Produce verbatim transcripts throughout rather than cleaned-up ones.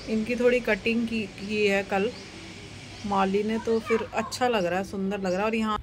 इनकी थोड़ी कटिंग की की है कल माली ने, तो फिर अच्छा लग रहा है, सुंदर लग रहा है। और यहाँ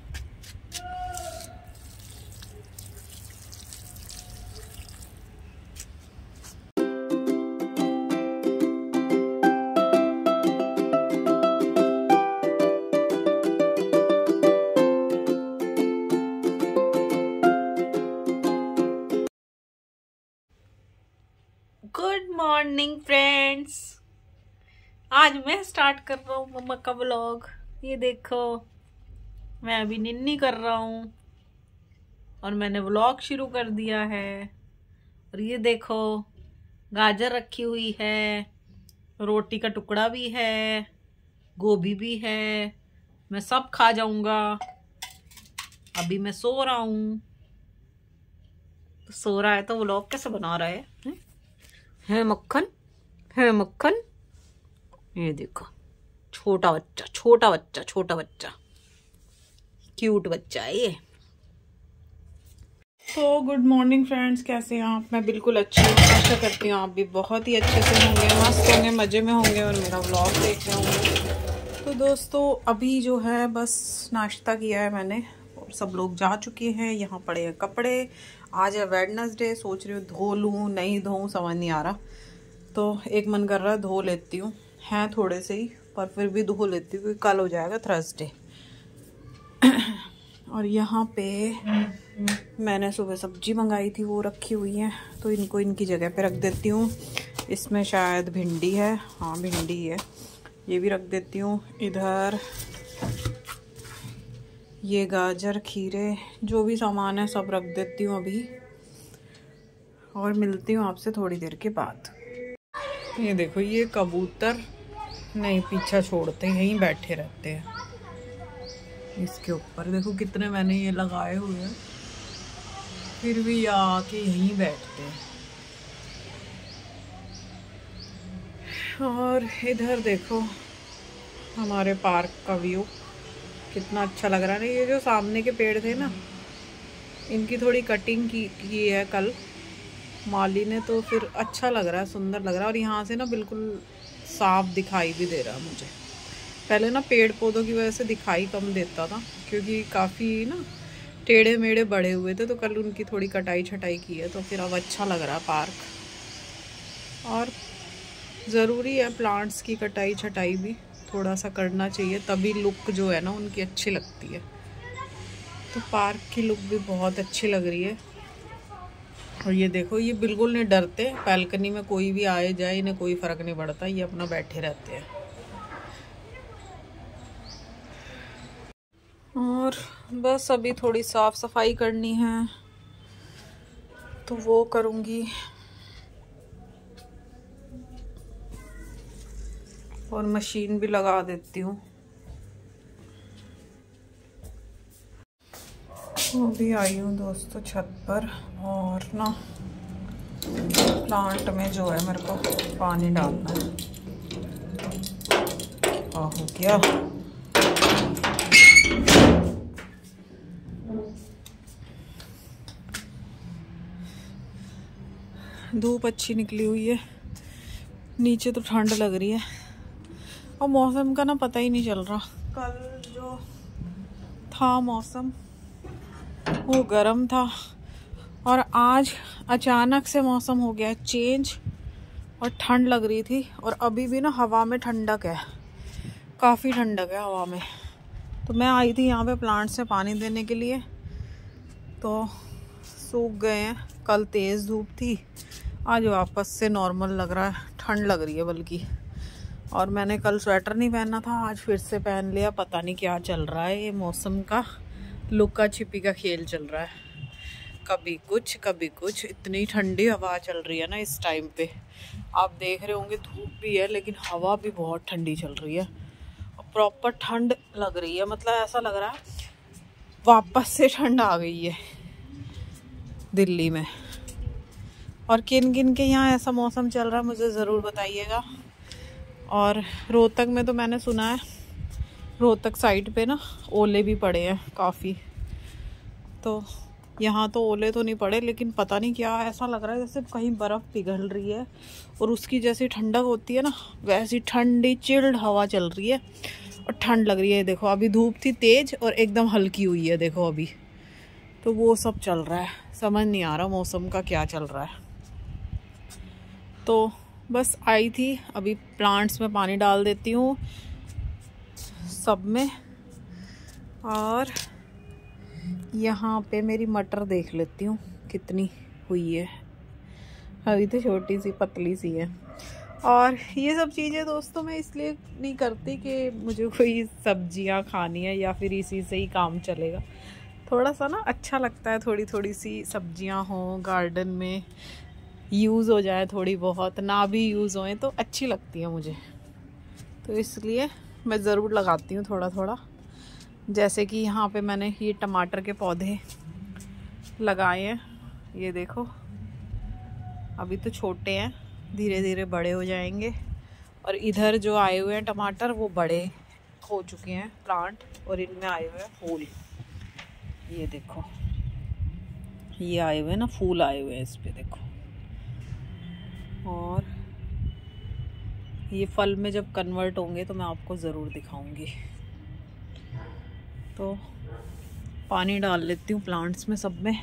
गुड मॉर्निंग फ्रेंड्स, आज मैं स्टार्ट कर रहा हूँ मम्मा का व्लॉग। ये देखो मैं अभी निन्नी कर रहा हूँ और मैंने व्लॉग शुरू कर दिया है। और ये देखो गाजर रखी हुई है, रोटी का टुकड़ा भी है, गोभी भी है। मैं सब खा जाऊंगा। अभी मैं सो रहा हूँ, तो सो रहा है तो व्लॉग कैसे बना रहा है, है? है मक्खन, है मक्खन। ये देखो छोटा बच्चा, छोटा बच्चा, छोटा बच्चा, क्यूट बच्चा है ये। तो गुड मॉर्निंग फ्रेंड्स, कैसे हैं आप? मैं बिल्कुल अच्छी हूँ, आशा करती हूँ आप भी बहुत ही अच्छे से होंगे, मस्त होंगे, मज़े में होंगे और मेरा व्लॉग देख रहे होंगे। तो दोस्तों अभी जो है बस नाश्ता किया है मैंने और सब लोग जा चुके हैं। यहाँ पड़े हैं कपड़े। आज है वेडनेसडे, सोच रही हूँ धो लूँ नहीं धोऊँ, समझ नहीं आ रहा। तो एक मन कर रहा है धो लेती हूँ, हैं थोड़े से ही, पर फिर भी धो लेती हूँ क्योंकि कल हो जाएगा थर्सडे। और यहाँ पे मैंने सुबह सब्जी मंगाई थी, वो रखी हुई है, तो इनको इनकी जगह पे रख देती हूँ। इसमें शायद भिंडी है, हाँ भिंडी है, ये भी रख देती हूँ। इधर ये गाजर, खीरे, जो भी सामान है सब रख देती हूँ अभी। और मिलती हूँ आपसे थोड़ी देर के बाद। ये देखो ये कबूतर नहीं पीछा छोड़ते, यहीं बैठे रहते हैं। इसके ऊपर देखो कितने मैंने ये लगाए हुए हैं, फिर भी आके यहीं बैठते हैं। और इधर देखो हमारे पार्क का व्यू कितना अच्छा लग रहा है ना। ये जो सामने के पेड़ थे ना, इनकी थोड़ी कटिंग की की है कल माली ने, तो फिर अच्छा लग रहा है, सुंदर लग रहा है। और यहाँ से ना बिल्कुल साफ दिखाई भी दे रहा है मुझे। पहले ना पेड़ पौधों की वजह से दिखाई कम देता था क्योंकि काफ़ी ना टेढ़े मेढ़े बड़े हुए थे, तो कल उनकी थोड़ी कटाई छटाई की है, तो फिर अब अच्छा लग रहा है पार्क। और ज़रूरी है प्लांट्स की कटाई छटाई भी थोड़ा सा करना चाहिए, तभी लुक जो है ना उनकी अच्छी लगती है। तो पार्क की लुक भी बहुत अच्छी लग रही है। और ये देखो ये बिल्कुल नहीं डरते, बालकनी में कोई भी आए जाए इन्हें कोई फ़र्क नहीं पड़ता, ये अपना बैठे रहते हैं। और बस अभी थोड़ी साफ़ सफाई करनी है तो वो करूँगी। और मशीन भी लगा देती हूँ। अभी आई हूँ दोस्तों छत पर, और ना प्लांट में जो है मेरे को पानी डालना है। आ हो गया। धूप अच्छी निकली हुई है, नीचे तो ठंड लग रही है और मौसम का ना पता ही नहीं चल रहा। कल जो था मौसम वो गर्म था और आज अचानक से मौसम हो गया चेंज और ठंड लग रही थी। और अभी भी ना हवा में ठंडक है, काफ़ी ठंडक है हवा में। तो मैं आई थी यहाँ पे प्लांट से पानी देने के लिए, तो सूख गए हैं। कल तेज़ धूप थी, आज वापस से नॉर्मल लग रहा है, ठंड लग रही है बल्कि। और मैंने कल स्वेटर नहीं पहना था, आज फिर से पहन लिया। पता नहीं क्या चल रहा है, ये मौसम का लुका छिपी का खेल चल रहा है, कभी कुछ कभी कुछ। इतनी ठंडी हवा चल रही है ना इस टाइम पे, आप देख रहे होंगे धूप भी है लेकिन हवा भी बहुत ठंडी चल रही है और प्रॉपर ठंड लग रही है। मतलब ऐसा लग रहा है वापस से ठंड आ गई है दिल्ली में। और किन किन के यहाँ ऐसा मौसम चल रहा है मुझे ज़रूर बताइएगा। और रोहतक में तो मैंने सुना है, रोहतक साइड पे ना ओले भी पड़े हैं काफ़ी, तो यहाँ तो ओले तो नहीं पड़े, लेकिन पता नहीं क्या ऐसा लग रहा है जैसे कहीं बर्फ़ पिघल रही है और उसकी जैसी ठंडक होती है ना, वैसी ठंडी चिल्ड हवा चल रही है और ठंड लग रही है। देखो अभी धूप थी तेज और एकदम हल्की हुई है, देखो अभी तो वो सब चल रहा है। समझ नहीं आ रहा मौसम का क्या चल रहा है। तो बस आई थी, अभी प्लांट्स में पानी डाल देती हूँ सब में। और यहाँ पे मेरी मटर देख लेती हूँ कितनी हुई है, अभी तो छोटी सी पतली सी है। और ये सब चीज़ें दोस्तों मैं इसलिए नहीं करती कि मुझे कोई सब्जियाँ खानी है या फिर इसी से ही काम चलेगा। थोड़ा सा ना अच्छा लगता है, थोड़ी थोड़ी सी सब्जियाँ हों गार्डन में, यूज़ हो जाए, थोड़ी बहुत ना भी यूज़ होए तो अच्छी लगती है मुझे। तो इसलिए मैं ज़रूर लगाती हूँ थोड़ा थोड़ा। जैसे कि यहाँ पे मैंने ये टमाटर के पौधे लगाए हैं, ये देखो अभी तो छोटे हैं, धीरे धीरे बड़े हो जाएंगे। और इधर जो आए हुए हैं टमाटर वो बड़े हो चुके हैं प्लांट, और इनमें आए हुए हैं फूल। ये देखो ये आए हुए हैं ना, फूल आए हुए हैं इस पे देखो। और ये फल में जब कन्वर्ट होंगे तो मैं आपको ज़रूर दिखाऊंगी। तो पानी डाल लेती हूँ प्लांट्स में सब में।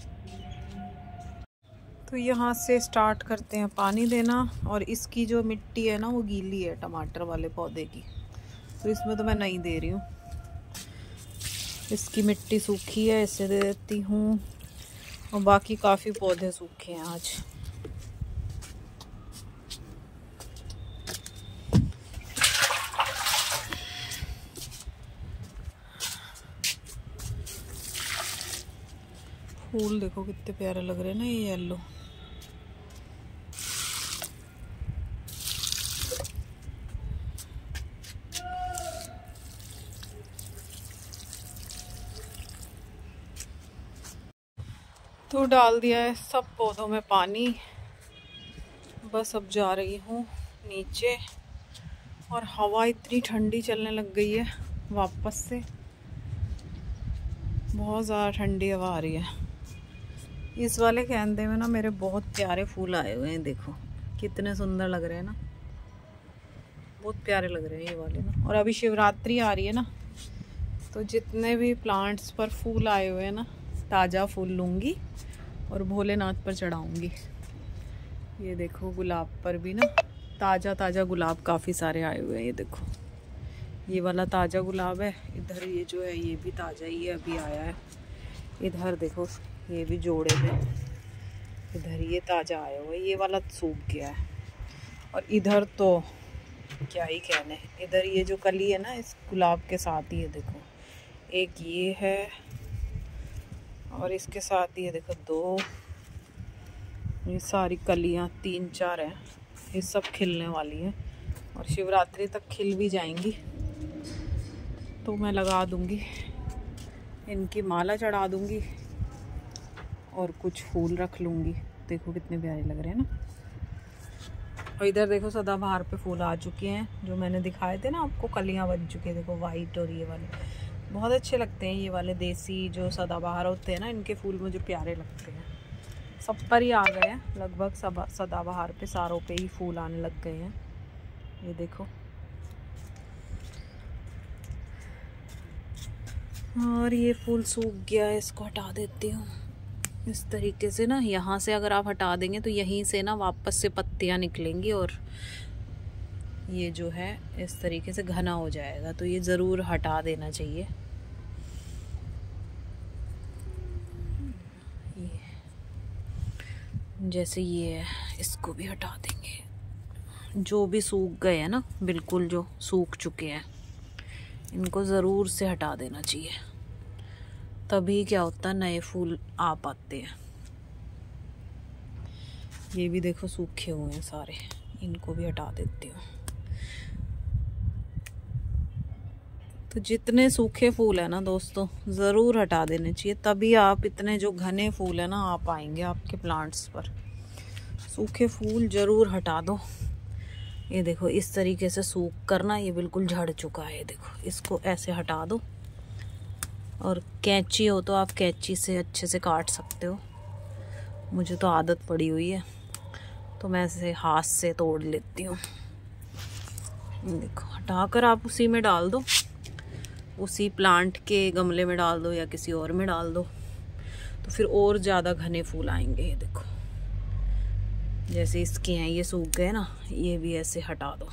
तो यहाँ से स्टार्ट करते हैं पानी देना। और इसकी जो मिट्टी है ना वो गीली है टमाटर वाले पौधे की, तो इसमें तो मैं नहीं दे रही हूँ। इसकी मिट्टी सूखी है, इसे दे देती हूँ। और बाकी काफ़ी पौधे सूखे हैं आज। फूल देखो कितने प्यारे लग रहे हैं ना, ये येलो। तो डाल दिया है सब पौधों में पानी। बस अब जा रही हूँ नीचे। और हवा इतनी ठंडी चलने लग गई है वापस से, बहुत ज़्यादा ठंडी हवा आ रही है। इस वाले गेंदे में ना मेरे बहुत प्यारे फूल आए हुए हैं, देखो कितने सुंदर लग रहे हैं ना, बहुत प्यारे लग रहे हैं ये वाले ना। और अभी शिवरात्रि आ रही है ना, तो जितने भी प्लांट्स पर फूल आए हुए हैं ना, ताज़ा फूल लूँगी और भोलेनाथ पर चढ़ाऊँगी। ये देखो गुलाब पर भी ना ताज़ा ताज़ा गुलाब काफ़ी सारे आए हुए हैं। ये देखो ये वाला ताज़ा गुलाब है, इधर ये जो है ये भी ताज़ा ही है, अभी आया है। इधर देखो ये भी जोड़े में, इधर ये ताज़ा आया हुआ है, ये वाला सूख गया है। और इधर तो क्या ही कहने, इधर ये जो कली है ना इस गुलाब के साथ ही है, देखो एक ये है और इसके साथ ही है देखो दो, ये सारी कलियां तीन चार हैं, ये सब खिलने वाली हैं और शिवरात्रि तक खिल भी जाएंगी। तो मैं लगा दूंगी, इनकी माला चढ़ा दूंगी और कुछ फूल रख लूँगी। देखो कितने प्यारे लग रहे हैं ना। और इधर देखो सदाबहार पे फूल आ चुके हैं, जो मैंने दिखाए थे ना आपको, कलियां बन चुकी है देखो वाइट। और ये वाले बहुत अच्छे लगते हैं, ये वाले देसी जो सदाबहार होते हैं ना, इनके फूल मुझे प्यारे लगते हैं। सब पर ही आ गए हैं लगभग, सब सदाबहार पे सारों पे ही फूल आने लग गए हैं। ये देखो और ये फूल सूख गया है, इसको हटा देती हूँ इस तरीके से ना। यहाँ से अगर आप हटा देंगे तो यहीं से ना वापस से पत्तियाँ निकलेंगी और ये जो है इस तरीके से घना हो जाएगा। तो ये ज़रूर हटा देना चाहिए। ये जैसे ये है, इसको भी हटा देंगे। जो भी सूख गए हैं ना, बिल्कुल जो सूख चुके हैं, इनको ज़रूर से हटा देना चाहिए, तभी क्या होता है नए फूल आ पाते हैं। ये भी देखो सूखे हुए हैं सारे, इनको भी हटा देती हूँ। तो जितने सूखे फूल है ना दोस्तों ज़रूर हटा देने चाहिए, तभी आप इतने जो घने फूल है ना आ पाएंगे आपके प्लांट्स पर। सूखे फूल ज़रूर हटा दो। ये देखो इस तरीके से सूख कर ना ये बिल्कुल झड़ चुका है, देखो इसको ऐसे हटा दो और कैंची हो तो आप कैंची से अच्छे से काट सकते हो। मुझे तो आदत पड़ी हुई है तो मैं इसे हाथ से तोड़ लेती हूँ। देखो, हटाकर आप उसी में डाल दो, उसी प्लांट के गमले में डाल दो या किसी और में डाल दो, तो फिर और ज़्यादा घने फूल आएंगे। ये देखो, जैसे इसके हैं ये सूख गए ना, ये भी ऐसे हटा दो।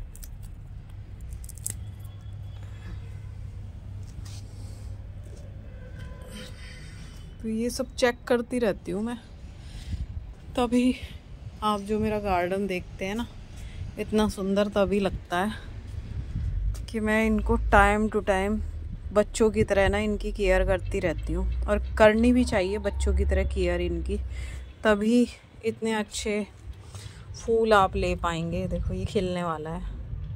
तो ये सब चेक करती रहती हूँ मैं, तभी आप जो मेरा गार्डन देखते हैं ना इतना सुंदर तभी लगता है कि मैं इनको टाइम टू टाइम बच्चों की तरह ना इनकी केयर करती रहती हूँ। और करनी भी चाहिए बच्चों की तरह केयर इनकी, तभी इतने अच्छे फूल आप ले पाएंगे। देखो ये खिलने वाला है।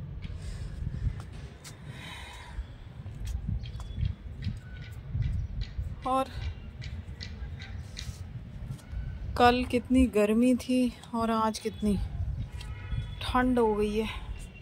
और कल कितनी गर्मी थी और आज कितनी ठंड हो गई है।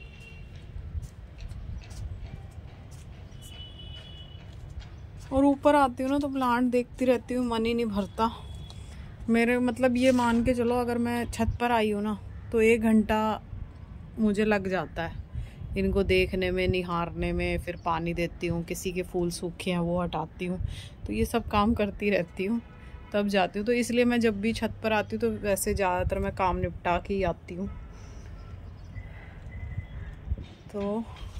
और ऊपर आती हूँ ना तो प्लांट देखती रहती हूँ, मन ही नहीं भरता मेरे। मतलब ये मान के चलो, अगर मैं छत पर आई हूँ ना तो एक घंटा मुझे लग जाता है इनको देखने में, निहारने में, फिर पानी देती हूँ, किसी के फूल सूखे हैं वो हटाती हूँ, तो ये सब काम करती रहती हूँ तब जाती हूँ। तो इसलिए मैं जब भी छत पर आती हूँ तो वैसे ज़्यादातर मैं काम निपटा के ही आती हूँ। तो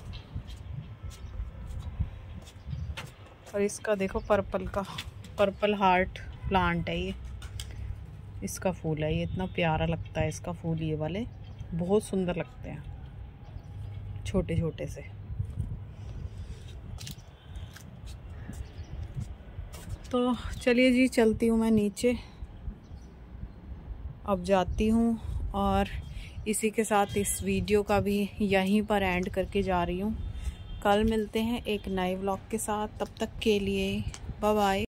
और इसका देखो पर्पल का, पर्पल हार्ट प्लांट है ये, इसका फूल है ये, इतना प्यारा लगता है इसका फूल। ये वाले बहुत सुंदर लगते हैं, छोटे छोटे से। तो चलिए जी, चलती हूँ मैं नीचे, अब जाती हूँ और इसी के साथ इस वीडियो का भी यहीं पर एंड करके जा रही हूँ। कल मिलते हैं एक नए व्लॉग के साथ, तब तक के लिए बाय बाय।